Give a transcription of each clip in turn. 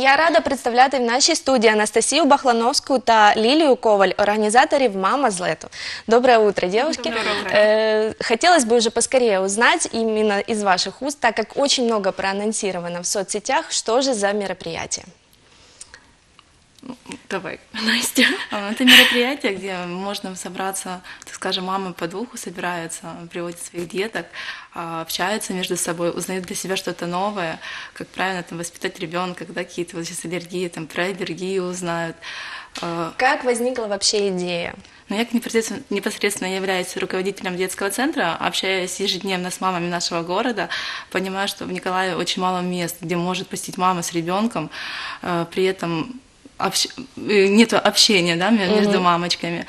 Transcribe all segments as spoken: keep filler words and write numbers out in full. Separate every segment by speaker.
Speaker 1: я рада представляти в нашій студії Анастасію Бахлановську та Лилию Коваль, организаторов «Мама злету». Доброе утро, девушки.
Speaker 2: Доброе утро.
Speaker 1: Э, хотелось бы уже поскорее узнать именно из ваших уст, так как очень много проанонсировано в соцсетях, что же за мероприятие?
Speaker 2: Давай, Настя. Это мероприятие, где можно собраться, так скажем, мамы по духу собираются, приводят своих деток, общаются между собой, узнают для себя что-то новое, как правильно там воспитать ребенка, когда какие-то вот сейчас аллергии, там про аллергию узнают.
Speaker 1: Как возникла вообще идея?
Speaker 2: Но я непосредственно, непосредственно являюсь руководителем детского центра, общаясь ежедневно с мамами нашего города, понимаю, что в Николаеве очень мало мест, где может посетить мама с ребенком, при этом Общ... нет общения, да, между mm-hmm. мамочками.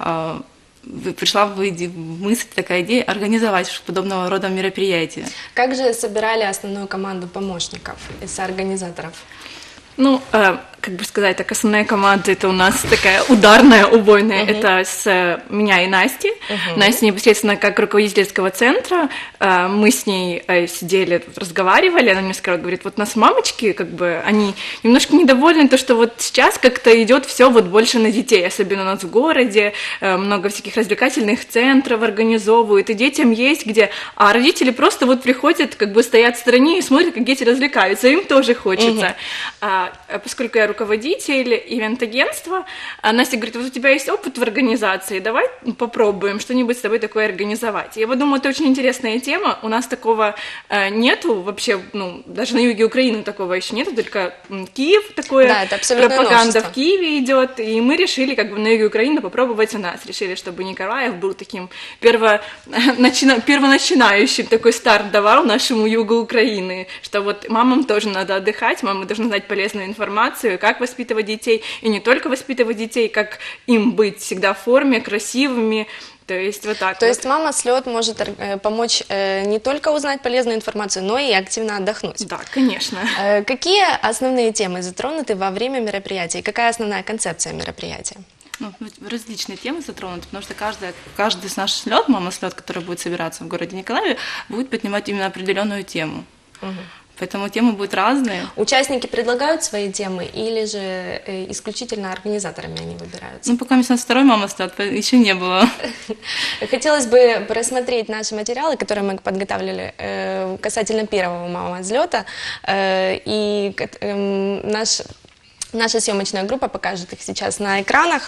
Speaker 2: Пришла в мысль, такая идея организовать подобного рода мероприятия.
Speaker 1: Как же собирали основную команду помощников и соорганизаторов?
Speaker 3: Ну, э, как бы сказать, так основная команда это у нас такая ударная, убойная, uh-huh. это с э, меня и Насти. Uh-huh. Настя непосредственно как руководитель детского центра, э, мы с ней э, сидели, разговаривали, она мне сказала, говорит, вот нас мамочки, как бы, они немножко недовольны, то, что вот сейчас как-то идет все вот больше на детей, особенно у нас в городе, э, много всяких развлекательных центров организовывают, и детям есть где, а родители просто вот приходят, как бы стоят в стороне и смотрят, как дети развлекаются, им тоже хочется. Uh-huh. Поскольку я руководитель ивент-агентства, Настя говорит, вот у тебя есть опыт в организации, давай попробуем что-нибудь с тобой такое организовать. Я подумала, это очень интересная тема, у нас такого нету вообще, ну, даже на юге Украины такого еще нету, только Киев, такое,
Speaker 1: да, это пропаганда
Speaker 3: новшество. В Киеве идет, и мы решили как бы на юге Украины попробовать у нас, решили, чтобы Николаев был таким перво... первоначинающим, такой старт давал нашему югу Украины, что вот мамам тоже надо отдыхать, мамы должны знать полезную информацию, как воспитывать детей, и не только воспитывать детей, как им быть всегда в форме, красивыми, то есть вот так.
Speaker 1: То
Speaker 3: вот.
Speaker 1: есть мама слет может э, помочь э, не только узнать полезную информацию, но и активно отдохнуть.
Speaker 3: Да, конечно.
Speaker 1: Э, какие основные темы затронуты во время мероприятия? И какая основная концепция мероприятия?
Speaker 2: Ну, различные темы затронуты, потому что каждая, каждый наш слет, мама слет, который будет собираться в городе Николаеве, будет поднимать именно определенную тему. Угу. Поэтому темы будут разные.
Speaker 1: Участники предлагают свои темы или же э, исключительно организаторами они выбираются?
Speaker 2: Ну, пока у нас второй мама слет, еще не было.
Speaker 1: Хотелось бы просмотреть наши материалы, которые мы подготовили э, касательно первого мама взлета. Э, и э, наш, наша съемочная группа покажет их сейчас на экранах.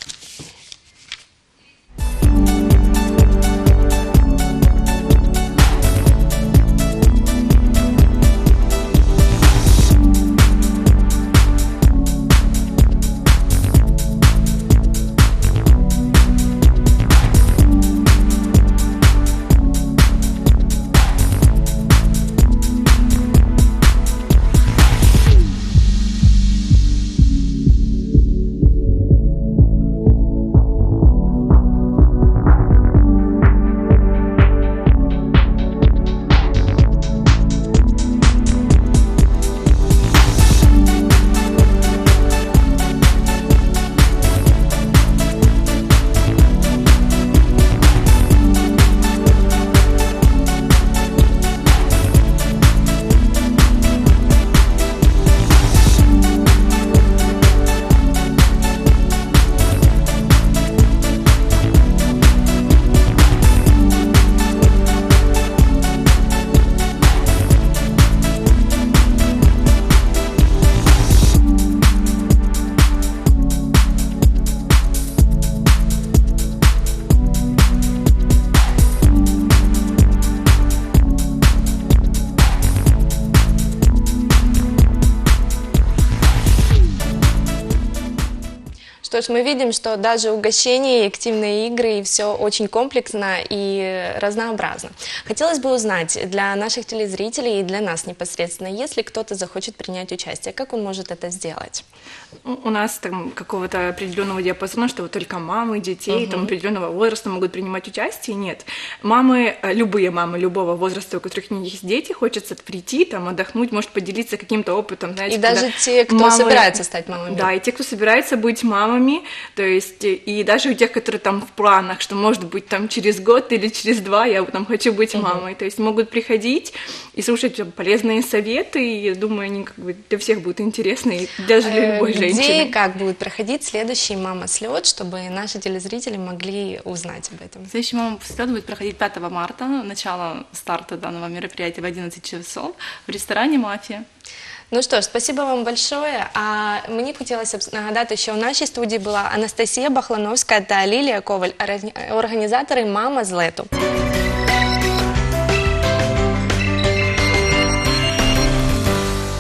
Speaker 1: Что ж, мы видим, что даже угощения, активные игры, и все очень комплексно и разнообразно. Хотелось бы узнать для наших телезрителей и для нас непосредственно, если кто-то захочет принять участие, как он может это сделать?
Speaker 3: У нас там какого-то определенного диапазона, что вот только мамы детей, uh-huh. там определенного возраста могут принимать участие, нет. Мамы, любые мамы любого возраста, у которых есть дети, хочется прийти, там, отдохнуть, может поделиться каким-то опытом. Знаете,
Speaker 1: и даже те, кто
Speaker 3: мамы...
Speaker 1: собирается стать мамами.
Speaker 3: Да, и те, кто собирается быть мамами, мамами, то есть и даже у тех, которые там в планах, что может быть там через год или через два я там хочу быть мамой, то есть могут приходить и слушать полезные советы, и я думаю, они как бы для всех будут интересны, и даже для любой
Speaker 1: Где
Speaker 3: женщины.
Speaker 1: и как будет проходить следующий «Мама-слет», чтобы наши телезрители могли узнать об этом?
Speaker 2: Следующий «Мама-слет» будет проходить пятого марта, начало старта данного мероприятия в одиннадцать часов в ресторане «Мафия».
Speaker 1: Ну що ж, спасибо вам большое. А мені хотілося б нагадати, що в нашій студії була Анастасія Бахлановська та Лілія Коваль, організатори «Мама-злету».